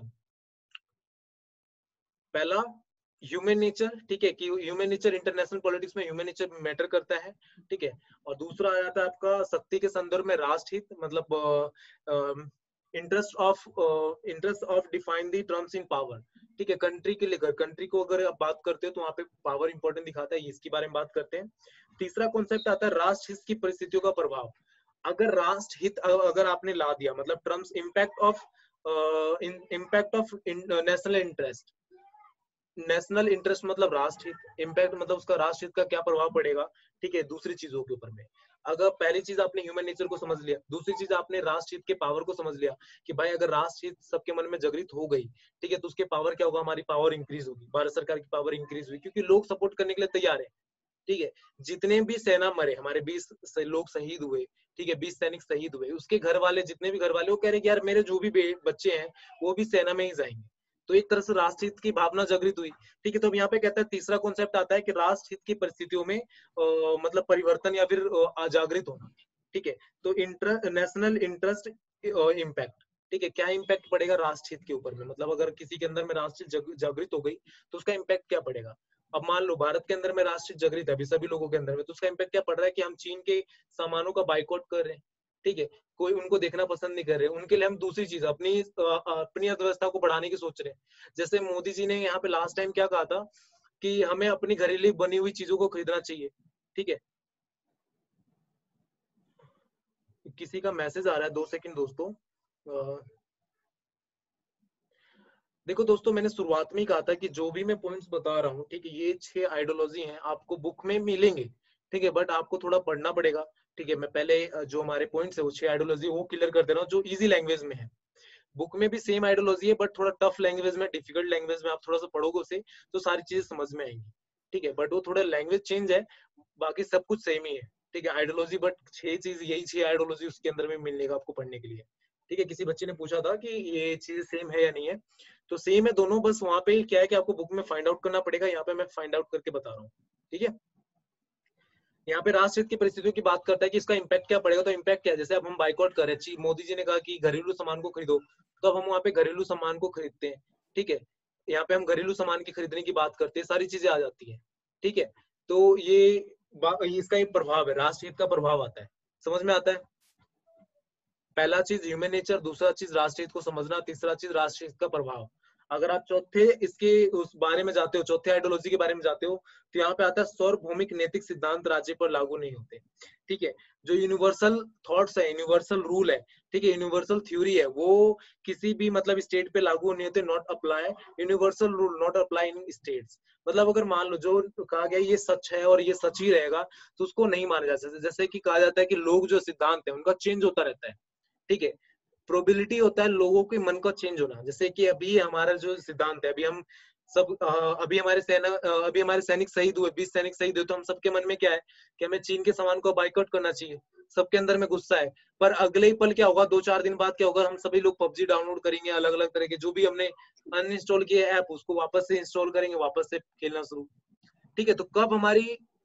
पहला ह्यूमन नेचर, ठीक है, कि ह्यूमन नेचर इंटरनेशनल पॉलिटिक्स में ह्यूमन नेचर मैटर करता है, ठीक है। और दूसरा आ जाता है आपका शक्ति के संदर्भ में राष्ट्रहित, मतलब interest of interest of define the terms in power, ठीक है। कंट्री के लिए, कंट्री को अगर आप बात करते हो तो वहां पे पावर इंपॉर्टेंट दिखाता है, इसके बारे में बात करते हैं। तीसरा कॉन्सेप्ट आता है राष्ट्र हित की परिस्थितियों का प्रभाव। अगर राष्ट्र हित अगर आपने ला दिया, मतलब terms impact of impact of national interest, national interest मतलब राष्ट्र हित, इम्पैक्ट मतलब उसका राष्ट्र हित का क्या प्रभाव पड़ेगा, ठीक है, दूसरी चीजों के ऊपर में। अगर पहली चीज आपने ह्यूमन नेचर को समझ लिया, दूसरी चीज आपने राष्ट्र हित के पावर को समझ लिया कि भाई अगर राष्ट्र हित सबके मन में जागृत हो गई, ठीक है, तो उसके पावर क्या होगा, हमारी पावर इंक्रीज होगी, भारत सरकार की पावर इंक्रीज हुई, क्योंकि लोग सपोर्ट करने के लिए तैयार है, ठीक है। जितने भी सेना मरे, हमारे बीस लोग शहीद हुए, ठीक है, बीस सैनिक शहीद हुए, उसके घर वाले, जितने भी घर वाले, वो कह रहे कि यार मेरे जो भी बच्चे हैं वो भी सेना में ही जाएंगे। तो एक तरह से राष्ट्र हित की भावना जागृत हुई, ठीक है। तो यहाँ पे कहता है तीसरा कॉन्सेप्ट आता है कि राष्ट्र हित की परिस्थितियों में आ, मतलब परिवर्तन या फिर जागृत होना, ठीक है। तो इंटर नेशनल इंटरेस्ट इम्पैक्ट, ठीक है, क्या इम्पैक्ट पड़ेगा राष्ट्र हित के ऊपर में, मतलब अगर किसी के अंदर में राष्ट्र जागृत हो गई तो उसका इम्पैक्ट क्या पड़ेगा। अब मान लो भारत के अंदर में राष्ट्र जागृत है अभी सभी लोगों के अंदर में, तो उसका इम्पैक्ट क्या पड़ रहा है कि हम चीन के सामानों का बाइकआउट कर रहे हैं, ठीक है, कोई उनको देखना पसंद नहीं कर रहे, उनके लिए हम दूसरी चीज अपनी अपनी अर्थव्यवस्था को बढ़ाने की सोच रहे हैं। जैसे मोदी जी ने यहाँ पे लास्ट टाइम क्या कहा था कि हमें अपनी घरेलू बनी हुई चीजों को खरीदना चाहिए, ठीक है। किसी का मैसेज आ रहा है, दो सेकंड दोस्तों। देखो दोस्तों, मैंने शुरुआत में ही कहा था कि जो भी मैं पॉइंट्स बता रहा हूँ, ठीक है, ये छह आइडियोलॉजी हैं, आपको बुक में मिलेंगे, ठीक है, बट आपको थोड़ा पढ़ना पड़ेगा, ठीक है। मैं पहले जो हमारे पॉइंट्स है वो छह आइडियोलॉजी वो क्लियर कर दे रहा हूँ जो इजी लैंग्वेज में है। बुक में भी सेम आइडियोलॉजी है बट थोड़ा टफ लैंग्वेज में, डिफिकल्ट लैंग्वेज में आप थोड़ा सा पढ़ोगे उसे तो सारी चीजें समझ में आएंगी, ठीक है, बट वो थोड़ा लैंग्वेज चेंज है, बाकी सब कुछ सेम ही है, ठीक है। आइडियोलॉजी बट छह चीज, यही छह आइडियोलॉजी उसके अंदर में मिलने का आपको पढ़ने के लिए, ठीक है। किसी बच्चे ने पूछा था कि ये चीज सेम है या नहीं है, तो सेम है दोनों, बस वहां पे क्या है कि आपको बुक में फाइंड आउट करना पड़ेगा, यहाँ पे मैं फाइंड आउट करके बता रहा हूँ, ठीक है। यहाँ पे राष्ट्र हित की परिस्थितियों की बात करता है कि इसका इम्पैक्ट क्या पड़ेगा, तो इम्पैक्ट क्या है, जैसे अब हम बाइकआउट कर रहे हैं, मोदी जी ने कहा कि घरेलू सामान को खरीदो, तो अब हम वहाँ पे घरेलू सामान को खरीदते हैं, ठीक है। यहाँ पे हम घरेलू सामान की खरीदने की बात करते हैं, सारी चीजें आ जाती है, ठीक है। तो ये इसका एक प्रभाव है, राष्ट्र हित का प्रभाव आता है, समझ में आता है। पहला चीज ह्यूमन नेचर, दूसरा चीज राष्ट्र हित को समझना, तीसरा चीज राष्ट्र हित का प्रभाव। अगर आप चौथे इसके उस बारे में जाते हो, चौथे आइडियोलॉजी के बारे में जाते हो, तो यहाँ पे आता है सार्वभौमिक नैतिक सिद्धांत राज्य पर लागू नहीं होते, ठीक है। जो यूनिवर्सल थॉट्स है, यूनिवर्सल रूल है, ठीक है, यूनिवर्सल थ्योरी है, वो किसी भी मतलब स्टेट पे लागू नहीं होते, not apply universal rule, not apply in states. मतलब अगर मान लो जो कहा गया ये सच है और ये सच ही रहेगा तो उसको नहीं माना जा सकता। जैसे कि कहा जाता है कि लोग जो सिद्धांत है उनका चेंज होता रहता है, ठीक है, प्रोबेबिलिटी होता है लोगों के मन का चेंज होना। जैसे कि अभी हमारा जो सिद्धांत है, अभी हम सब अभी हमारे सेना अभी हमारे सैनिक शहीद हुए, बीस सैनिक शहीद हुए, तो हम सबके मन में क्या है कि हमें चीन के सामान को बाइकआउट करना चाहिए, सबके अंदर में गुस्सा है। पर अगले ही पल क्या होगा, दो चार दिन बाद क्या होगा, हम सभी लोग पबजी डाउनलोड करेंगे, अलग अलग तरह के जो भी हमने अनइंस्टॉल किए ऐप उसको वापस से इंस्टॉल करेंगे, वापस से खेलना शुरू, ठीक है। तो कब हमारी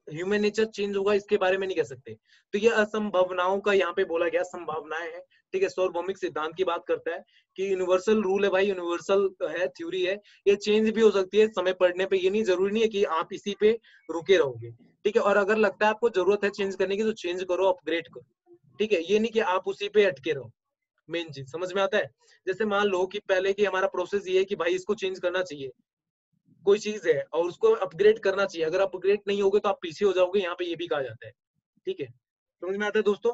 ह्यूमन नेचर चेंज होगा इसके बारे में नहीं कह सकते। तो ये असंभावनाओं का यहाँ पे बोला गया, संभावनाएं हैं, ठीक है। सार्वभौमिक सिद्धांत की बात करता है कि यूनिवर्सल रूल है भाई, यूनिवर्सल है, थ्योरी है, ये चेंज भी हो सकती है समय पड़ने पे, ये नहीं जरूरी नहीं है कि आप इसी पे रुके रहोगे, ठीक है। और अगर लगता है आपको जरूरत है चेंज करने की तो चेंज करो, अपग्रेड करो, ठीक है। ये नहीं कि आप उसी पे अटके रहो। मेन चीज समझ में आता है। जैसे मान लो कि पहले की हमारा प्रोसेस ये है कि भाई इसको चेंज करना चाहिए, कोई चीज है और उसको अपग्रेड करना चाहिए, अगर अपग्रेड नहीं होगे तो आप पीछे हो जाओगे, यहाँ पे ये भी कहा जाता है, ठीक है। समझ में आता है दोस्तों।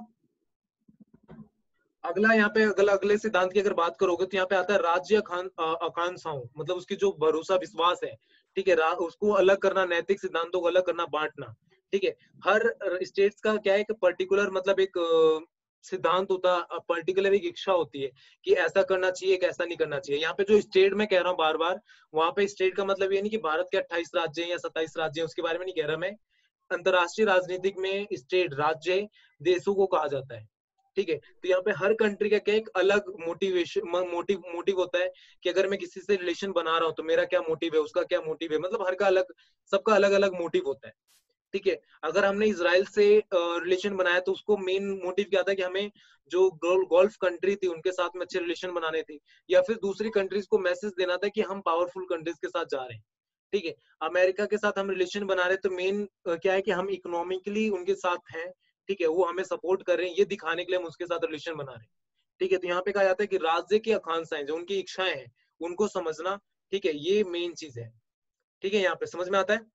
अगला यहाँ पे अगला अगले सिद्धांत की अगर बात करोगे तो यहाँ पे आता है राज्य आकांक्षाओं, मतलब उसकी जो भरोसा विश्वास है, ठीक है, उसको अलग करना, नैतिक सिद्धांतों को अलग करना, बांटना, ठीक है। हर स्टेट्स का क्या है कि पर्टिकुलर मतलब एक सिद्धांत होता है, पर्टिकुलर एक इच्छा होती है कि ऐसा करना चाहिए, कि ऐसा नहीं करना चाहिए। यहाँ पे जो स्टेट में कह रहा हूँ बार बार, वहां पे स्टेट का मतलब ये नहीं कि भारत के अट्ठाईस राज्य हैं या सत्ताईस राज्य हैं, उसके बारे में नहीं कह रहा मैं। अंतरराष्ट्रीय राजनीतिक में स्टेट, राज्य, देशों को कहा जाता है, ठीक है। तो यहाँ पे हर कंट्री का क्या एक अलग मोटिवेशन मोटिव मोटिव होता है कि अगर मैं किसी से रिलेशन बना रहा हूँ तो मेरा क्या मोटिव है, उसका क्या मोटिव है, मतलब हर का अलग, सबका अलग अलग मोटिव होता है, ठीक है। अगर हमने इजराइल से रिलेशन बनाया तो उसको मेन मोटिव क्या था कि हमें जो गोल्फ कंट्री थी उनके साथ में अच्छे रिलेशन बनाने थे, या फिर दूसरी कंट्रीज को मैसेज देना था कि हम पावरफुल कंट्रीज के साथ जा रहे हैं, ठीक है। अमेरिका के साथ हम रिलेशन बना रहे तो मेन क्या है कि हम इकोनॉमिकली उनके साथ हैं, ठीक है, वो हमें सपोर्ट कर रहे हैं, ये दिखाने के लिए हम उसके साथ रिलेशन बना रहे हैं, ठीक है। तो यहाँ पे कहा जाता है कि राज्य की आकांक्षाएं, जो उनकी इच्छाएं हैं, उनको समझना, ठीक है, ये मेन चीज है, ठीक है। यहाँ पे समझ में आता है।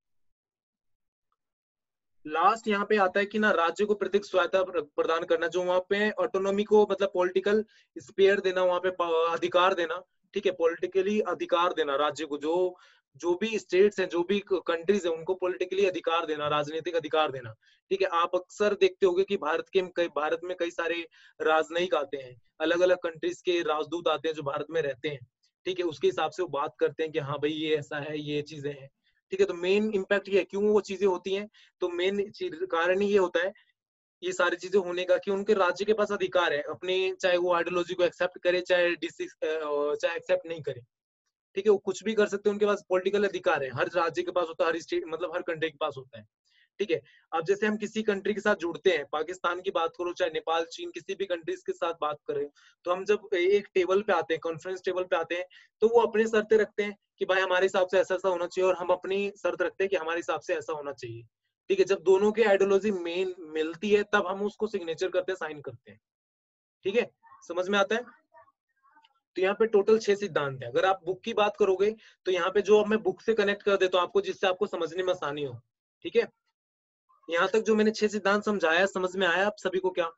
लास्ट यहाँ पे आता है कि ना राज्य को प्रत्येक स्वायत्ता प्रदान करना, जो वहां पे ऑटोनॉमी को मतलब पॉलिटिकल स्पेयर देना, वहां पे अधिकार देना, ठीक है, पॉलिटिकली अधिकार देना राज्य को, जो जो भी स्टेट्स हैं, जो भी कंट्रीज हैं, उनको पॉलिटिकली अधिकार देना, राजनीतिक अधिकार देना, ठीक है। आप अक्सर देखते होंगे कि भारत के कई भारत में कई सारे राजनयिक आते हैं, अलग अलग कंट्रीज के राजदूत आते हैं जो भारत में रहते हैं, ठीक है, उसके हिसाब से वो बात करते हैं कि हाँ भाई ये ऐसा है, ये चीजें हैं, ठीक है। तो मेन इम्पैक्ट ये है, क्यों वो चीजें होती हैं, तो मेन कारण ही ये होता है ये सारी चीजें होने का कि उनके राज्य के पास अधिकार है अपने, चाहे वो आइडियोलॉजी को एक्सेप्ट करे, चाहे डिस चाहे एक्सेप्ट नहीं करे, ठीक है, वो कुछ भी कर सकते हैं, उनके पास पॉलिटिकल अधिकार है, हर राज्य के पास होता है, हर स्टेट मतलब हर कंट्री के पास होता है, ठीक है। अब जैसे हम किसी कंट्री के साथ जुड़ते हैं, पाकिस्तान की बात करो, चाहे नेपाल, चीन, किसी भी कंट्रीज के साथ बात करें, तो हम जब एक टेबल पे आते हैं, कॉन्फ्रेंस टेबल पे आते हैं, तो वो अपनी शर्तें रखते हैं कि भाई हमारे हिसाब से ऐसा ऐसा होना चाहिए, और हम अपनी शर्त रखते हैं कि हमारे हिसाब से ऐसा होना चाहिए, ठीक है। जब दोनों की आइडियोलॉजी मेन मिलती है तब हम उसको सिग्नेचर करते हैं, साइन करते हैं, ठीक है। समझ में आता है। तो यहाँ पे टोटल छह सिद्धांत है। अगर आप बुक की बात करोगे तो यहाँ पे जो मैं बुक से कनेक्ट कर देता हूँ आपको, जिससे आपको समझने में आसानी हो, ठीक है। यहाँ तक जो मैंने छह सिद्धांत समझाया, समझ में आया आप सभी को क्या?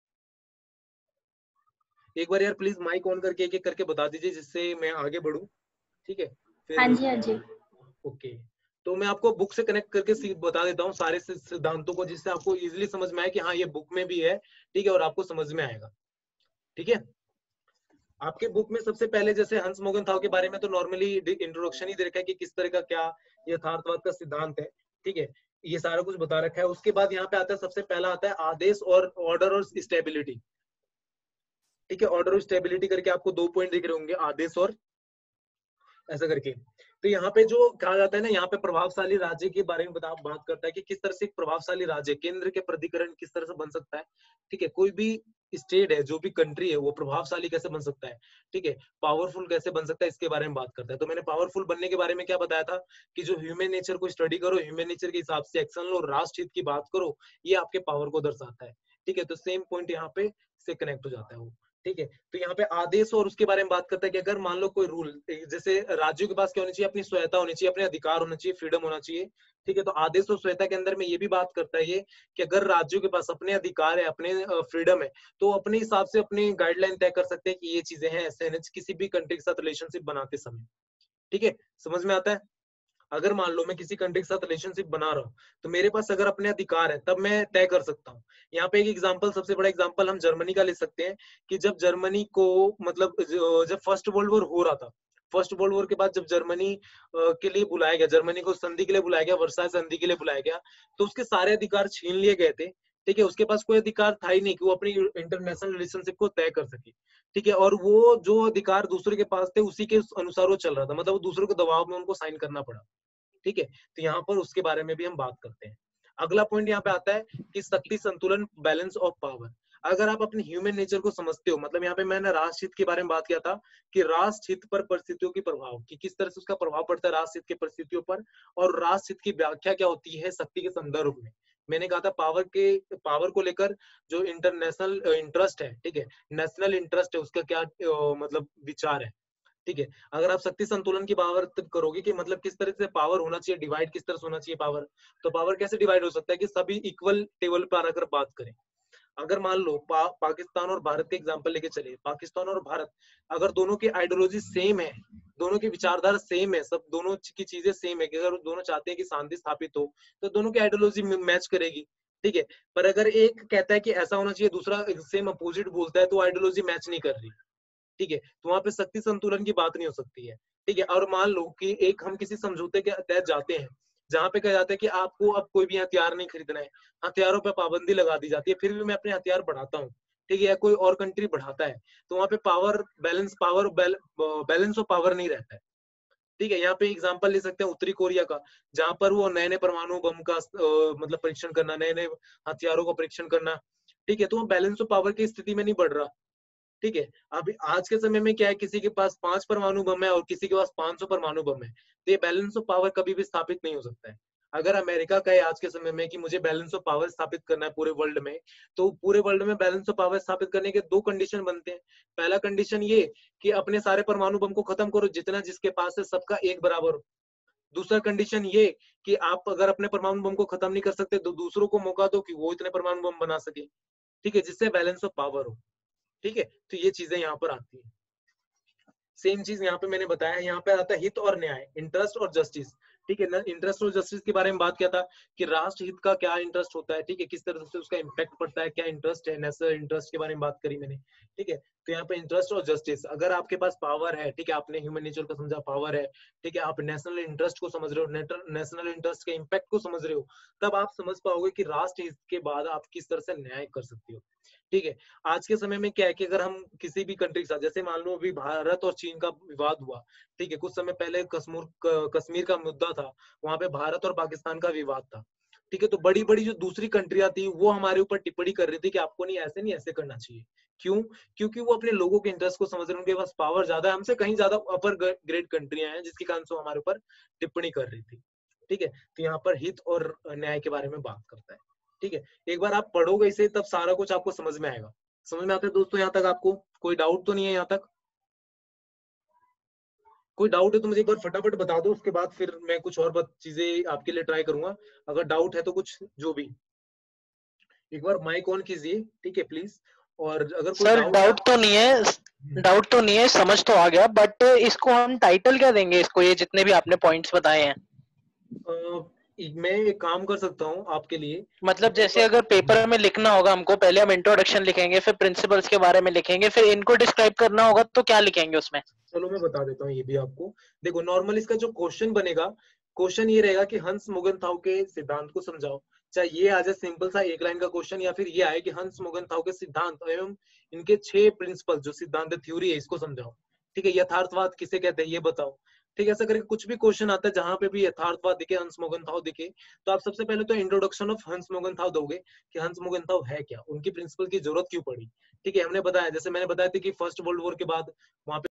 एक बार यार प्लीज माइक ऑन करके एक एक करके बता दीजिए जिससे मैं आगे बढ़ूं, ठीक है। फिर हाँ जी, हाँ जी। ओके, तो मैं आपको बुक से कनेक्ट करके बता देता हूँ सारे सिद्धांतों को, जिससे आपको इजीली समझ में आए कि हाँ ये बुक में भी है, ठीक है, और आपको समझ में आएगा, ठीक है। आपके बुक में सबसे पहले जैसे हंस मोगनथाव के बारे में तो नॉर्मली इंट्रोडक्शन ही दे रखा है कि किस तरह का क्या यथार्थवाद का सिद्धांत है, ठीक है, ये सारा कुछ बता रखा है। उसके बाद यहाँ पे आता है, सबसे पहला आता है आदेश और ऑर्डर और स्टेबिलिटी, ठीक है। ऑर्डर और स्टेबिलिटी करके आपको दो पॉइंट दिख रहे होंगे, आदेश और ऐसा करके। तो यहाँ पे जो कहा जाता है ना, यहाँ पे प्रभावशाली राज्य के बारे में बता बात करता है कि किस तरह से एक प्रभावशाली राज्य, केंद्र के प्राधिकरण किस तरह से बन सकता है, ठीक है। कोई भी स्टेट है, जो भी कंट्री है, वो प्रभावशाली कैसे बन सकता है, ठीक है, पावरफुल कैसे बन सकता है, इसके बारे में बात करता है। तो मैंने पावरफुल बनने के बारे में क्या बताया था कि जो ह्यूमन नेचर को स्टडी करो, ह्यूमन नेचर के हिसाब से एक्शन लो, राष्ट्र हित की बात करो, ये आपके पावर को दर्शाता है, ठीक है। तो सेम पॉइंट यहाँ पे से कनेक्ट हो जाता है वो, ठीक है। तो यहाँ पे आदेश और उसके बारे में बात करता है कि अगर मान लो कोई रूल, जैसे राज्यों के पास क्या होनी चाहिए, अपनी स्वायत्ता होनी चाहिए, अपने अधिकार होना चाहिए, फ्रीडम होना चाहिए, ठीक है। तो आदेश और स्वायत्ता के अंदर में ये भी बात करता है ये कि अगर राज्यों के पास अपने अधिकार है, अपने फ्रीडम है, तो अपने हिसाब से अपनी गाइडलाइन तय कर सकते हैं कि ये चीजें हैं, ऐसे हैं, किसी भी कंट्री के साथ रिलेशनशिप बनाते समय, ठीक है। समझ में आता है। अगर मान लो मैं किसी कंट्री के साथ रिलेशनशिप बना रहा हूँ, तो मेरे पास अगर अपने अधिकार है तब मैं तय कर सकता हूँ। यहाँ पे एक एग्जांपल, सबसे बड़ा एग्जांपल हम जर्मनी का ले सकते हैं कि जब जर्मनी को मतलब जब फर्स्ट वर्ल्ड वॉर हो रहा था, फर्स्ट वर्ल्ड वॉर के बाद जब जर्मनी के लिए बुलाया गया, जर्मनी को संधि के लिए बुलाया गया, वर्साई संधि के लिए बुलाया गया, तो उसके सारे अधिकार छीन लिए गए थे, ठीक है। उसके पास कोई अधिकार था ही नहीं कि वो अपनी इंटरनेशनल रिलेशनशिप को तय कर सके, ठीक है। और वो जो अधिकार दूसरे के पास थे उसी के अनुसार वो चल रहा था, मतलब वो दूसरों के दबाव में उनको साइन करना पड़ा, ठीक है। तो यहाँ पर उसके बारे में भी हम बात करते हैं। अगला पॉइंट यहाँ पे आता है कि शक्ति संतुलन, बैलेंस ऑफ पावर। अगर आप अपने ह्यूमन नेचर को समझते हो, मतलब यहाँ पे मैंने राष्ट्रहित के बारे में बात किया था कि राष्ट्रहित पर परिस्थितियों की प्रभाव, कि किस तरह से उसका प्रभाव पड़ता है राष्ट्रहित की परिस्थितियों पर, और राष्ट्रहित की व्याख्या क्या होती है शक्ति के संदर्भ में। मैंने कहा था पावर के पावर को लेकर जो इंटरनेशनल इंटरेस्ट है, ठीक है, नेशनल इंटरेस्ट है, उसका क्या अ, मतलब विचार है, ठीक है। अगर आप शक्ति संतुलन की बात करोगे कि मतलब किस तरह से पावर होना चाहिए, डिवाइड किस तरह से होना चाहिए पावर, तो पावर कैसे डिवाइड हो सकता है कि सभी इक्वल टेबल पर अगर बात करें। अगर मान लो पा, पाकिस्तान और भारत के एग्जांपल लेके चले, पाकिस्तान और भारत अगर दोनों की आइडियोलॉजी सेम है, दोनों की विचारधारा सेम है, सब दोनों की चीजें सेम है, कि अगर दोनों चाहते हैं कि शांति स्थापित हो तो दोनों की आइडियोलॉजी मैच करेगी, ठीक है। पर अगर एक कहता है कि ऐसा होना चाहिए, दूसरा सेम अपोजिट बोलता है, तो आइडियोलॉजी मैच नहीं कर रही, ठीक है, तो वहां पे शक्ति संतुलन की बात नहीं हो सकती है, ठीक है। और मान लो कि एक हम किसी समझौते के तहत जाते हैं जहां पे कहा जाता है कि आपको अब कोई भी हथियार नहीं खरीदना है, हथियारों पे पाबंदी लगा दी जाती है, फिर भी मैं अपने हथियार बढ़ाता हूँ, ठीक है, या कोई और कंट्री बढ़ाता है, तो वहां पे power balance power balance of power नहीं रहता है, ठीक है। यहाँ पे एग्जांपल ले सकते हैं उत्तरी कोरिया का, जहां पर वो नए नए परमाणु बम का अ, मतलब परीक्षण करना, नए नए हथियारों का परीक्षण करना, ठीक है, तो वो बैलेंस ऑफ पावर की स्थिति में नहीं बढ़ रहा, ठीक है। अभी आज के समय में क्या है, किसी के पास पांच परमाणु बम है और किसी के पास पांच सौ परमाणु बम है, तो ये बैलेंस ऑफ पावर कभी भी स्थापित नहीं हो सकता है। अगर अमेरिका कहे आज के समय में कि मुझे बैलेंस ऑफ पावर स्थापित करना है पूरे वर्ल्ड में, तो पूरे वर्ल्ड में बैलेंस ऑफ पावर स्थापित करने के दो कंडीशन बनते हैं। पहला कंडीशन ये कि अपने सारे परमाणु बम को खत्म करो, जितना जिसके पास है सबका एक बराबर हो। दूसरा कंडीशन ये कि आप अगर अपने परमाणु बम को खत्म नहीं कर सकते तो दूसरों को मौका दो कि वो इतने परमाणु बम बना सके, ठीक है, जिससे बैलेंस ऑफ पावर हो, ठीक है। तो ये चीजें यहाँ पर आती है। सेम चीज यहाँ पे मैंने बताया, यहाँ पे आता है हित और न्याय, इंटरेस्ट और जस्टिस, ठीक है ना। इंटरेस्ट और जस्टिस के बारे में बात किया था कि राष्ट्र हित का क्या इंटरेस्ट होता है, ठीक है, किस तरह से उसका इम्पैक्ट पड़ता है, क्या इंटरेस्ट है, नेशनल इंटरेस्ट के बारे में बात करी मैंने, ठीक है। तो यहाँ पे इंटरेस्ट और जस्टिस, अगर आपके पास पावर है, ठीक है, आपने ह्यूमन नेचर को समझा, पावर है, ठीक है, आप नेशनल इंटरेस्ट को समझ रहे हो, नेशनल इंटरेस्ट के इम्पैक्ट को समझ रहे हो, तब आप समझ पाओगे कि राष्ट्र हित के बाद आप किस तरह से न्याय कर सकते हो, ठीक है। आज के समय में क्या है कि अगर हम किसी भी कंट्री के साथ, जैसे मान लो अभी भारत और चीन का विवाद हुआ, ठीक है, कुछ समय पहले कश्मीर कश्मीर का मुद्दा था, वहां पे भारत और पाकिस्तान का विवाद था, ठीक है। तो बड़ी बड़ी जो दूसरी कंट्रियां थी वो हमारे ऊपर टिप्पणी कर रही थी कि आपको नहीं ऐसे नहीं ऐसे करना चाहिए। क्यों? क्योंकि वो अपने लोगों के इंटरेस्ट को समझ रहे हैं, उनके पास पावर ज्यादा है, हमसे कहीं ज्यादा अपर ग्रेड कंट्रियां हैं, जिसके कारण से हमारे ऊपर टिप्पणी कर रही थी, ठीक है। तो यहाँ पर हित और न्याय के बारे में बात करता है, ठीक है। एक बार आप पढ़ोगे इसे तब सारा कुछ आपको समझ में आएगा। समझ में आता है दोस्तों? यहाँ तक आपको कोई डाउट तो नहीं है? यहाँ तक कोई डाउट है तो मुझे एक बार फटाफट बता दो, उसके बाद फिर मैं कुछ और चीजें आपके लिए ट्राई करूंगा। अगर डाउट है तो कुछ जो भी, एक बार माइक ऑन कीजिए, ठीक है प्लीज। और अगर कोई सर डाउट है डाउट तो नहीं है, डाउट तो नहीं है, समझ तो आ गया, बट इसको हम टाइटल क्या देंगे इसको, ये जितने भी आपने पॉइंट्स बताए हैं? अ, मैं एक काम कर सकता हूँ आपके लिए, मतलब मैं एक जैसे बार, अगर पेपर में लिखना होगा हमको, पहले हम इंट्रोडक्शन लिखेंगे, फिर प्रिंसिपल्स के बारे में लिखेंगे, फिर इनको डिस्क्राइब करना होगा, तो क्या लिखेंगे उसमें? चलो मैं बता देता हूँ ये भी आपको। देखो नॉर्मल इसका जो क्वेश्चन बनेगा, क्वेश्चन ये रहेगा कि हंस मोगनथाउ के सिद्धांत को समझाओ। चाहे ये आ जाए सिंपल सा एक लाइन का क्वेश्चन, या फिर ये आए कि हंस मोगनथाउ के सिद्धांत एवं इनके छह प्रिंसिपल जो सिद्धांत थ्योरी है इसको समझाओ, ठीक है। यथार्थवाद किसे कहते हैं ये बताओ, ठीक है। ऐसा करके कुछ भी क्वेश्चन आता है जहां पे भी यथार्थवाद दिखे, हंस मोगनथाउ दिखे, तो आप सबसे पहले तो इंट्रोडक्शन ऑफ हंस मोगनथाउ दोगे कि हंस मोगनथाउ है क्या, उनकी प्रिंसिपल की जरूरत क्यों पड़ी, ठीक है। हमने बताया, जैसे मैंने बताया था कि फर्स्ट वर्ल्ड वॉर के बाद वहां पे